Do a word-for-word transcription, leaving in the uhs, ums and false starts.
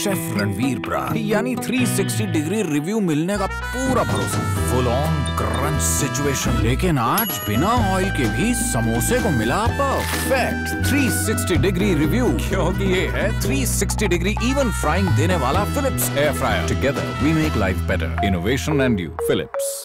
Chef Ranveer brand, यानी three sixty degree review मिलने का पूरा भरोसा। फुल ऑन क्रंच सिचुएशन, लेकिन आज बिना ऑयल के भी समोसे को मिला perfect three sixty degree review, क्योंकि ये है three sixty degree even frying देने वाला Philips air fryer. Together we make life better. Innovation and you, Philips.